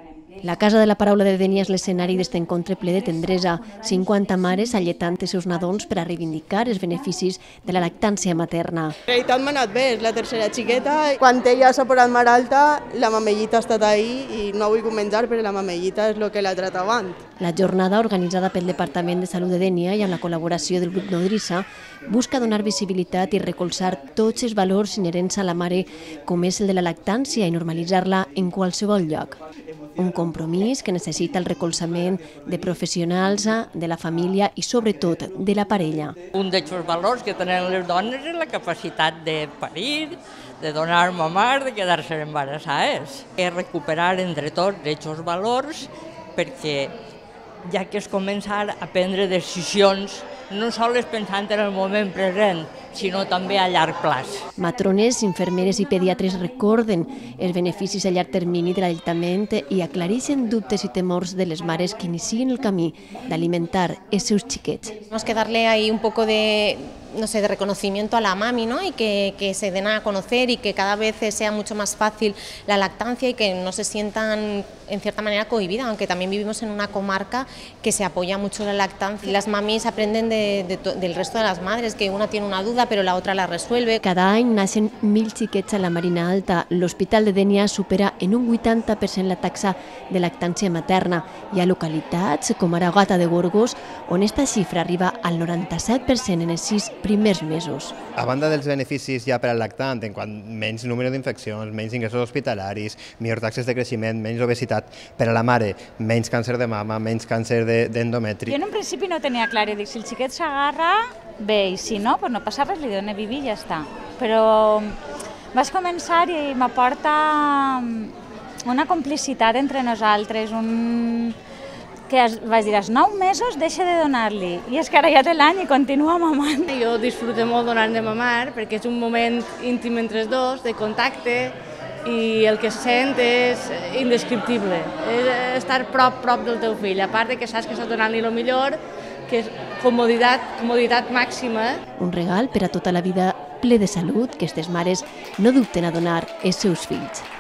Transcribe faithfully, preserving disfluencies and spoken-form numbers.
La Casa de la Paraula de Dénia és l'escenari d'este encontre ple de tendresa. cinquanta mares alletant els seus nadons per a reivindicar els beneficis de la lactància materna. En realitat m'ha anat bé, és la tercera xiqueta. Quan ella s'ha posat mar alta, la mamellita ha estat ahí i no vull comentar perquè la mamellita és el que l'ha tratat abans. La jornada, organitzada pel Departament de Salut de Dénia i amb la col·laboració del grup Nodrissa, busca donar visibilitat i recolzar tots els valors inherents a la mare, com és el de la lactància, i normalitzar-la en qualsevol lloc. Un compromís que necessita el recolzament de professionals, de la família i, sobretot, de la parella. Un d'aquests valors que tenen les dones és la capacitat de parir, de donar mamar, de quedar-se embarassades. És recuperar entre tots aquests valors perquè ja que és començar a prendre decisions no sols pensant en el moment present, sinó també a llarg plaç. Matrones, infermeres i pediatres recorden els beneficis a llarg termini de l'alletament i aclareixen dubtes i temors de les mares que inicien el camí d'alimentar els seus xiquets. Tenemos que darle ahí un poco de, no sé, de reconocimiento a la mami, ¿no? Y que, que se den a conocer y que cada vez sea mucho más fácil la lactancia y que no se sientan en cierta manera cohibidas, aunque también vivimos en una comarca que se apoya mucho la lactancia. Las mamis aprenden de, de, del resto de las madres, que una tiene una duda però la otra la resuelve. Cada any naixen mil xiquets a la Marina Alta. L'Hospital de Dénia supera en un vuitanta per cent la taxa de lactància materna. Hi ha localitats, com ara Gata de Gorgos, on esta xifra arriba al noranta-set per cent en els sis primers mesos. A banda dels beneficis ja per al lactant, en quant menys número d'infeccions, menys ingressos hospitalaris, millor taxes de creixement, menys obesitat, per a la mare, menys càncer de mama, menys càncer d'endometri. Jo en un principi no tenia clar, dic, si el xiquet s'agarra, bé, i si no, pues no passa res, li dono bibi i ja està. Però vaig començar i m'aporta una complicitat entre nosaltres, un... que vaig dir, als nou mesos deixa de donar-li, i és que ara ja té l'any i continua mamant. Jo disfruto molt donant de mamar perquè és un moment íntim entre els dos, de contacte, i el que sent és indescriptible. És estar prop, prop del teu fill, a part que saps que estàs donant-li el millor, que és comoditat, comoditat màxima. Un regal per a tota la vida ple de salut que aquestes mares no dubten a donar als seus fills.